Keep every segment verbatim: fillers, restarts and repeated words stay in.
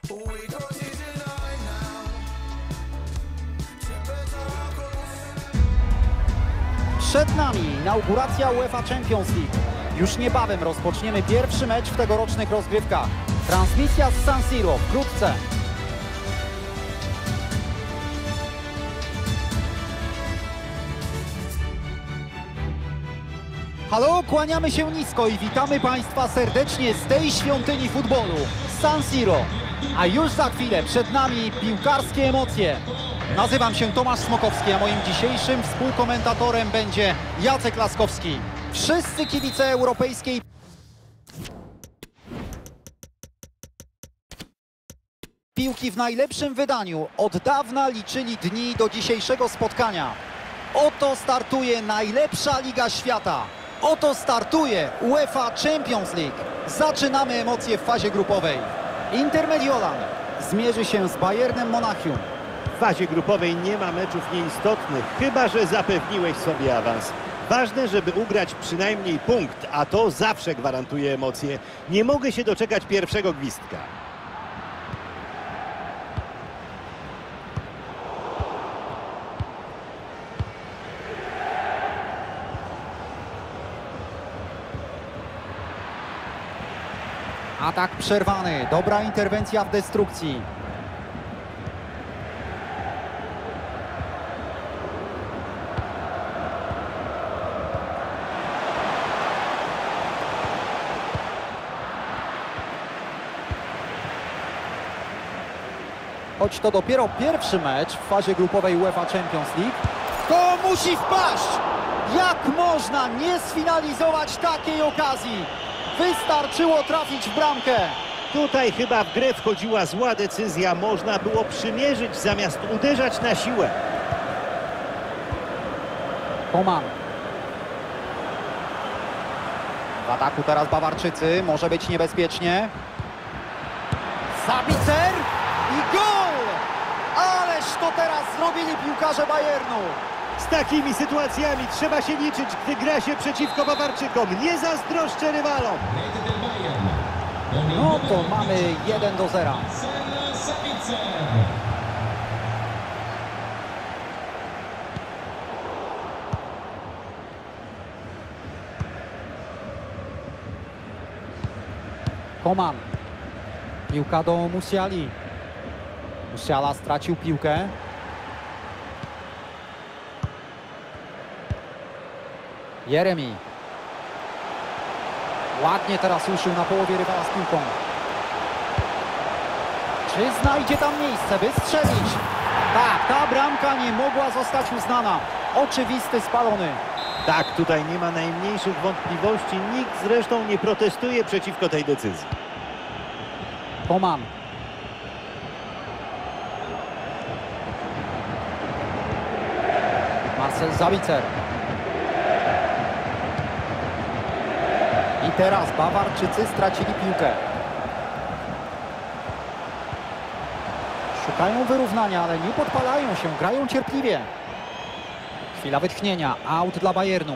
Przed nami inauguracja UEFA Champions League. Już niebawem rozpoczniemy pierwszy mecz w tegorocznych rozgrywkach. Transmisja z San Siro wkrótce. Halo, kłaniamy się nisko i witamy Państwa serdecznie z tej świątyni futbolu, San Siro. A już za chwilę przed nami piłkarskie emocje. Nazywam się Tomasz Smokowski, a moim dzisiejszym współkomentatorem będzie Jacek Laskowski. Wszyscy kibice europejskiej piłki w najlepszym wydaniu od dawna liczyli dni do dzisiejszego spotkania. Oto startuje najlepsza liga świata. Oto startuje UEFA Champions League. Zaczynamy emocje w fazie grupowej. Inter Mediolan zmierzy się z Bayernem Monachium. W fazie grupowej nie ma meczów nieistotnych, chyba że zapewniłeś sobie awans. Ważne, żeby ugrać przynajmniej punkt, a to zawsze gwarantuje emocje. Nie mogę się doczekać pierwszego gwizdka. Atak przerwany, dobra interwencja w destrukcji. Choć to dopiero pierwszy mecz w fazie grupowej UEFA Champions League, to musi wpaść! Jak można nie sfinalizować takiej okazji? Wystarczyło trafić w bramkę. Tutaj chyba w grę wchodziła zła decyzja. Można było przymierzyć zamiast uderzać na siłę. Coman. W ataku teraz Bawarczycy. Może być niebezpiecznie. Sabitzer i gol! Ależ to teraz zrobili piłkarze Bayernu. Z takimi sytuacjami trzeba się liczyć, gdy gra się przeciwko Bawarczykom. Nie zazdroszczę rywalom. No to mamy jeden do zera. Coman. Piłka do Musiali. Musiala stracił piłkę. Jeremi. Ładnie teraz ruszył na połowie rywala z piłką. Czy znajdzie tam miejsce, by strzelić? Tak, ta bramka nie mogła zostać uznana. Oczywisty spalony. Tak, tutaj nie ma najmniejszych wątpliwości. Nikt zresztą nie protestuje przeciwko tej decyzji. Coman. Marcel Sabitzer. I teraz Bawarczycy stracili piłkę. Szukają wyrównania, ale nie podpalają się, grają cierpliwie. Chwila wytchnienia, aut dla Bayernu.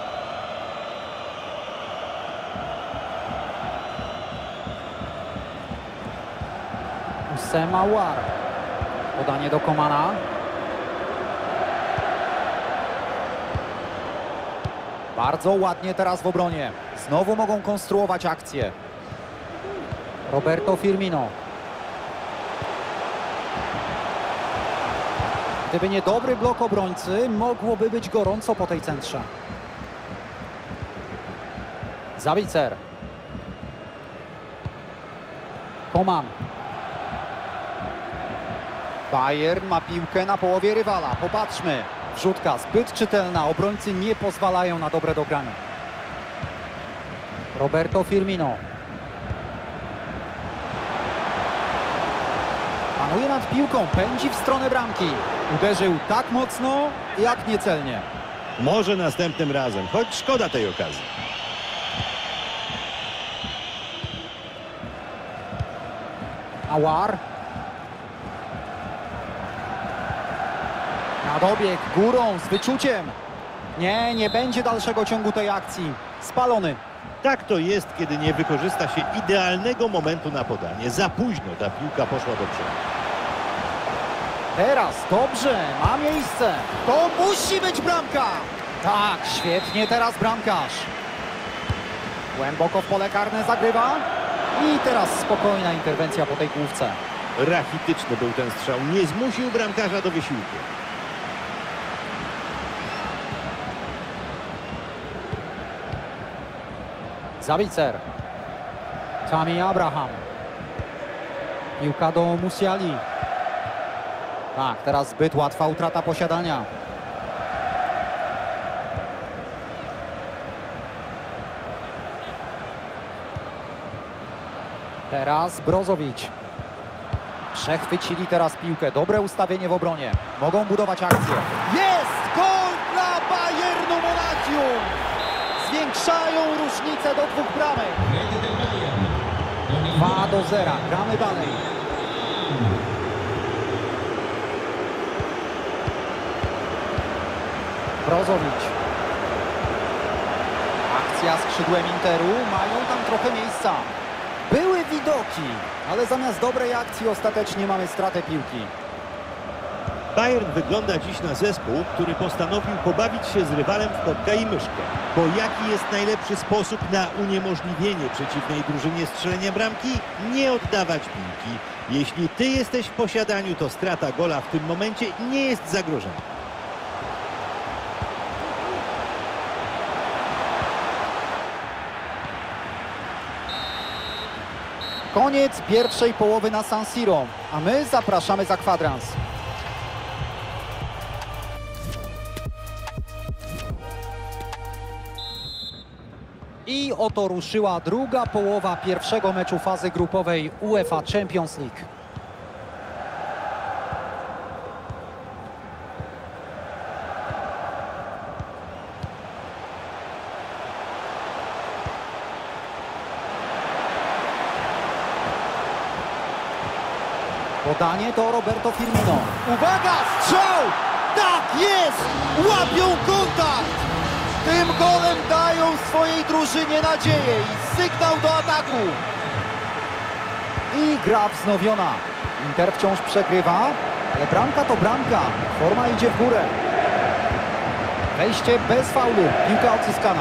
Usema War. Podanie do Comana. Bardzo ładnie teraz w obronie. Znowu mogą konstruować akcję. Roberto Firmino. Gdyby nie dobry blok obrońcy, mogłoby być gorąco po tej centrze. Sabitzer. Coman. Bayern ma piłkę na połowie rywala. Popatrzmy. Wrzutka zbyt czytelna. Obrońcy nie pozwalają na dobre dogranie. Roberto Firmino. Panuje nad piłką. Pędzi w stronę bramki. Uderzył tak mocno, jak niecelnie. Może następnym razem, choć szkoda tej okazji. Awar. Na dobieg górą z wyczuciem. Nie, nie będzie dalszego ciągu tej akcji. Spalony. Tak to jest, kiedy nie wykorzysta się idealnego momentu na podanie. Za późno ta piłka poszła do przodu. Teraz dobrze, ma miejsce. To musi być bramka. Tak, świetnie teraz bramkarz. Głęboko w pole karne zagrywa. I teraz spokojna interwencja po tej główce. Rachityczny był ten strzał. Nie zmusił bramkarza do wysiłku. Zabicer. Tammy Abraham. Piłka do Musiali. Tak, teraz zbyt łatwa utrata posiadania. Teraz Brozowicz. Przechwycili teraz piłkę. Dobre ustawienie w obronie. Mogą budować akcję. Jest gol dla Bayernu Monachium! Zwiększają różnicę do dwóch bramek. dwa do zera. Gramy dalej. Brozowicz. Akcja skrzydłem Interu. Mają tam trochę miejsca. Były widoki, ale zamiast dobrej akcji ostatecznie mamy stratę piłki. Bayern wygląda dziś na zespół, który postanowił pobawić się z rywalem w kotka i myszkę. Bo jaki jest najlepszy sposób na uniemożliwienie przeciwnej drużynie strzelenia bramki? Nie oddawać piłki. Jeśli ty jesteś w posiadaniu, to strata gola w tym momencie nie jest zagrożeniem. Koniec pierwszej połowy na San Siro, a my zapraszamy za kwadrans. I oto ruszyła druga połowa pierwszego meczu fazy grupowej UEFA Champions League. Podanie do Roberto Firmino. Uwaga, strzał! Tak jest! Łapią kontakt! Tym golem dają swojej drużynie nadzieję i sygnał do ataku. I gra wznowiona. Inter wciąż przegrywa, ale bramka to bramka. Forma idzie w górę. Wejście bez faulu. Piłka odzyskana.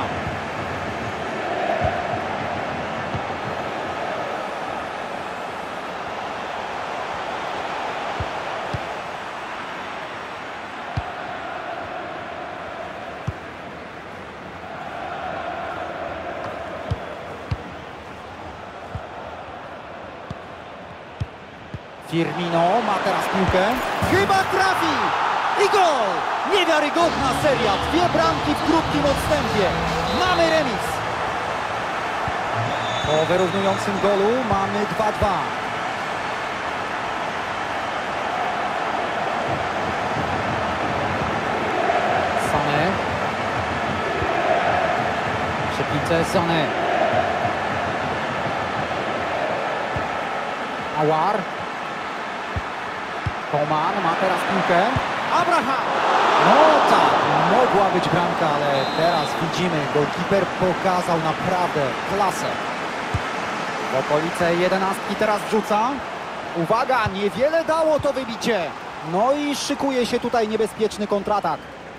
Firmino ma teraz piłkę. Chyba trafi! I gol! Niewiarygodna seria. Dwie bramki w krótkim odstępie. Mamy remis. Po wyrównującym golu mamy dwa dwa. Sané. Przy piłce Sané. Aouar. Coman ma teraz piłkę. Abraham! No tak, mogła być bramka, ale teraz widzimy, golkiper pokazał naprawdę klasę. W okolice jedenastki teraz wrzuca. Uwaga, niewiele dało to wybicie. No i szykuje się tutaj niebezpieczny kontratak.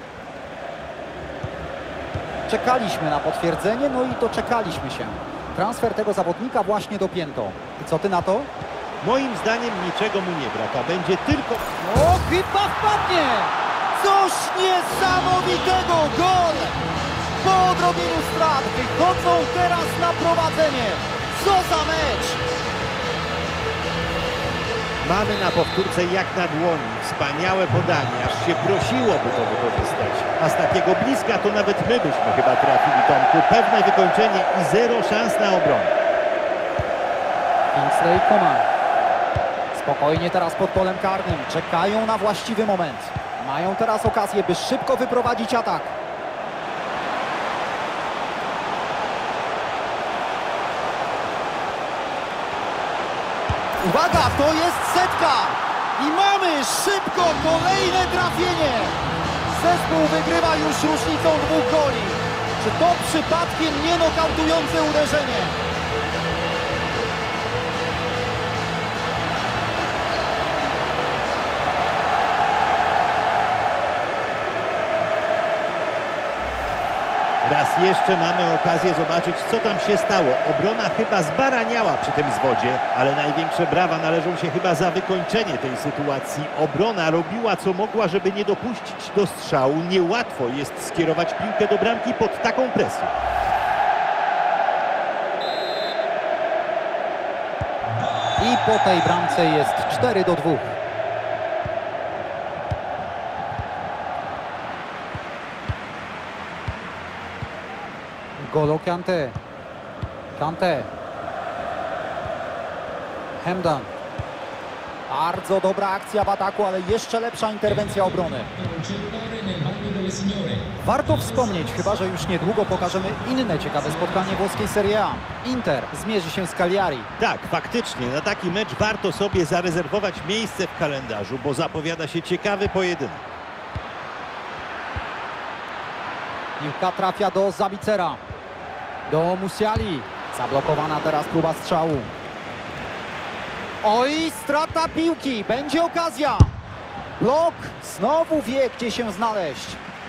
Czekaliśmy na potwierdzenie, no i doczekaliśmy się. Transfer tego zawodnika właśnie dopięto. I co ty na to? Moim zdaniem niczego mu nie brak, będzie tylko... O, chyba wpadnie! Coś niesamowitego! Gol! Po odrobieniu strat wychodzą teraz na prowadzenie. Co za mecz! Mamy na powtórce jak na dłoni. Wspaniałe podanie, aż się prosiłoby to wykorzystać. A z takiego bliska to nawet my byśmy chyba trafili, Tomku. Pewne wykończenie i zero szans na obronę. Kingsley Coman. Spokojnie teraz pod polem karnym. Czekają na właściwy moment. Mają teraz okazję, by szybko wyprowadzić atak. Uwaga, to jest setka! I mamy szybko kolejne trafienie! Zespół wygrywa już różnicą dwóch goli. Czy to przypadkiem nie nokautujące uderzenie? Raz jeszcze mamy okazję zobaczyć, co tam się stało. Obrona chyba zbaraniała przy tym zwodzie, ale największe brawa należą się chyba za wykończenie tej sytuacji. Obrona robiła, co mogła, żeby nie dopuścić do strzału. Niełatwo jest skierować piłkę do bramki pod taką presją. I po tej bramce jest cztery do dwóch. Golo Kante. Kante. Hemdan. Bardzo dobra akcja w ataku, ale jeszcze lepsza interwencja obrony. Warto wspomnieć, chyba że już niedługo pokażemy inne ciekawe spotkanie włoskiej Serie A. Inter zmierzy się z Cagliari. Tak, faktycznie, na taki mecz warto sobie zarezerwować miejsce w kalendarzu, bo zapowiada się ciekawy pojedynek. Piłka trafia do Zabicera. Do Musiali. Zablokowana teraz próba strzału. Oj, strata piłki. Będzie okazja. Blok znowu wie, gdzie się znaleźć.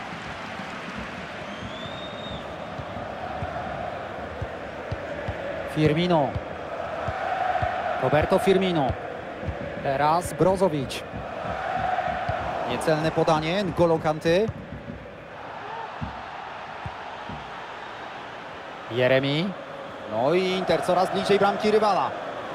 Firmino. Roberto Firmino. Teraz Brozovic. Niecelne podanie. N'Golo Kanty. Jeremi. No i Inter coraz bliżej bramki rywala.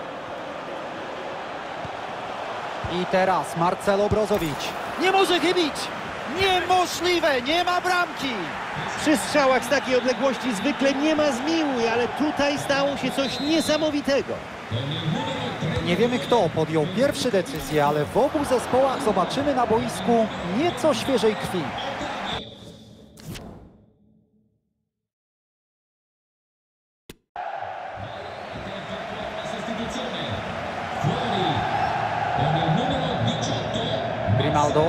I teraz Marcelo Brozovic. Nie może chybić! Niemożliwe! Nie ma bramki! Przy strzałach z takiej odległości zwykle nie ma zmiłuj, ale tutaj stało się coś niesamowitego. Nie wiemy, kto podjął pierwsze decyzje, ale w obu zespołach zobaczymy na boisku nieco świeżej krwi. Grimaldo.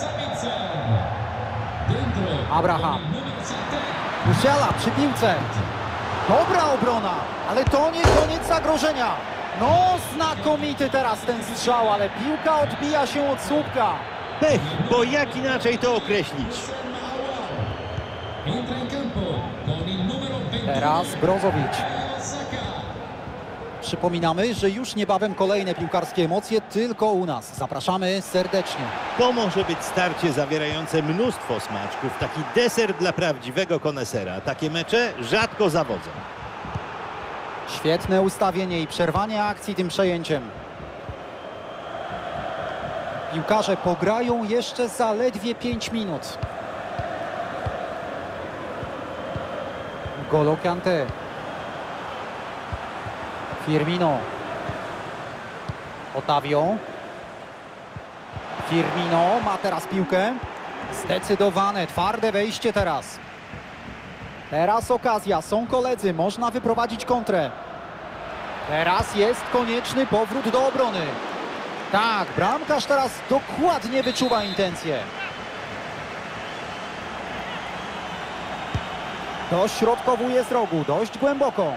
Abraham. Musiala przy piłce. Dobra obrona, ale to nie koniec zagrożenia. No, znakomity teraz ten strzał, ale piłka odbija się od słupka. Pech, bo jak inaczej to określić? Teraz Brozovic. Przypominamy, że już niebawem kolejne piłkarskie emocje tylko u nas. Zapraszamy serdecznie. To może być starcie zawierające mnóstwo smaczków, taki deser dla prawdziwego konesera. Takie mecze rzadko zawodzą. Świetne ustawienie i przerwanie akcji tym przejęciem. Piłkarze pograją jeszcze zaledwie pięć minut. N'Golo Kante. Firmino. Otavio. Firmino ma teraz piłkę. Zdecydowane, twarde wejście teraz. Teraz okazja, są koledzy, można wyprowadzić kontrę. Teraz jest konieczny powrót do obrony. Tak, bramkarz teraz dokładnie wyczuwa intencje. Dośrodkowuje z rogu, dość głęboko.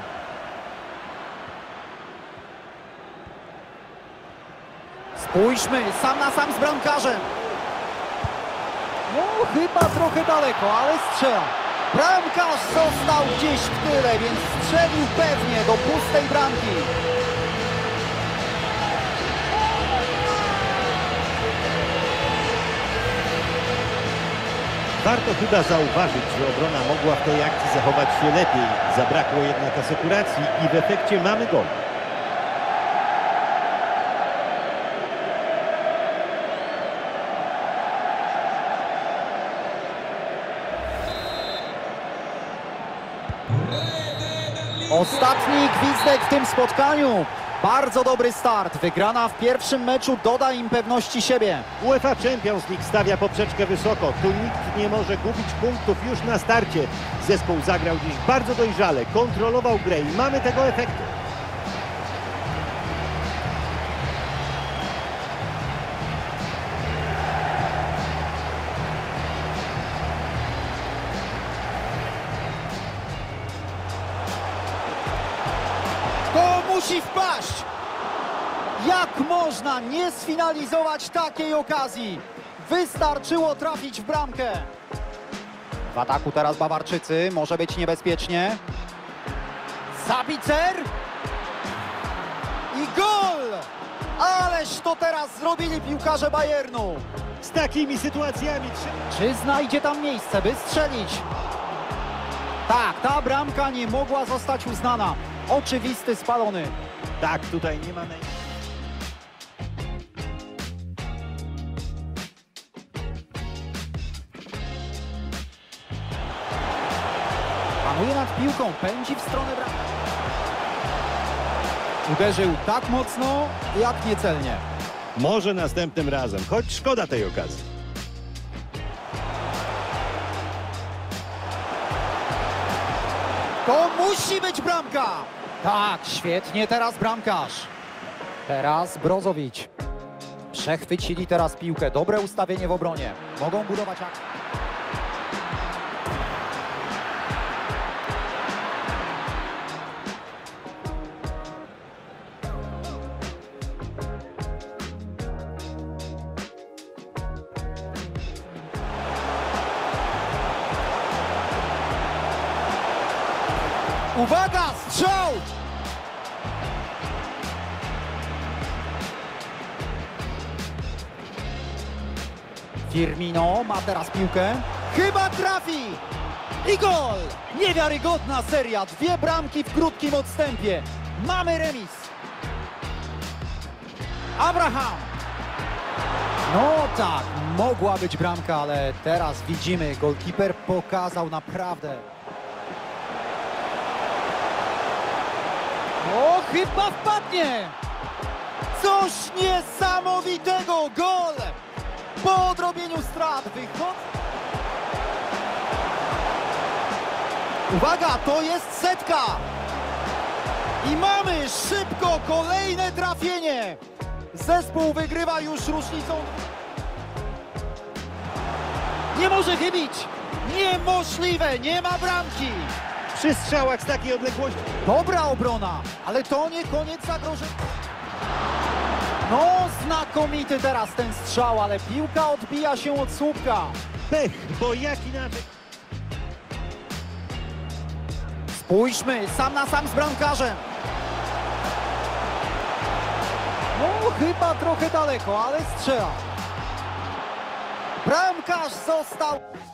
Spójrzmy, sam na sam z bramkarzem. No, chyba trochę daleko, ale strzela. Bramkarz został gdzieś w tyle, więc strzelił pewnie do pustej bramki. Warto chyba zauważyć, że obrona mogła w tej akcji zachować się lepiej. Zabrakło jednak asekuracji i w efekcie mamy gol. Ostatni gwizdek w tym spotkaniu. Bardzo dobry start. Wygrana w pierwszym meczu doda im pewności siebie. UEFA Champions League stawia poprzeczkę wysoko. Tu nikt nie może gubić punktów już na starcie. Zespół zagrał dziś bardzo dojrzale, kontrolował grę i mamy tego efekty. Jak można nie sfinalizować takiej okazji? Wystarczyło trafić w bramkę. W ataku teraz Bawarczycy, może być niebezpiecznie. Sabicer! I gol! Ależ to teraz zrobili piłkarze Bayernu. Z takimi sytuacjami trzeba... Czy znajdzie tam miejsce, by strzelić? Tak, ta bramka nie mogła zostać uznana. Oczywisty spalony. Tak, tutaj nie ma... Naj... Panuje nad piłką, pędzi w stronę bramki. Uderzył tak mocno, jak niecelnie. Może następnym razem, choć szkoda tej okazji. To musi być bramka! Tak, świetnie teraz bramkarz. Teraz Brozowicz. Przechwycili teraz piłkę. Dobre ustawienie w obronie. Mogą budować akcję. Uwaga, strzał! Firmino ma teraz piłkę. Chyba trafi! I gol! Niewiarygodna seria. Dwie bramki w krótkim odstępie. Mamy remis. Abraham! No tak, mogła być bramka, ale teraz widzimy, golkiper pokazał naprawdę. O, chyba wpadnie! Coś niesamowitego! Gol! Po odrobieniu strat wychodzi... Uwaga, to jest setka! I mamy szybko kolejne trafienie! Zespół wygrywa już różnicą... Nie może chybić! Niemożliwe! Nie ma bramki! Przy strzałach z takiej odległości... Dobra obrona, ale to nie koniec zagrożenia. No, znakomity teraz ten strzał, ale piłka odbija się od słupka. Pech, bo jak inaczej... Spójrzmy, sam na sam z bramkarzem. No, chyba trochę daleko, ale strzela. Bramkarz został...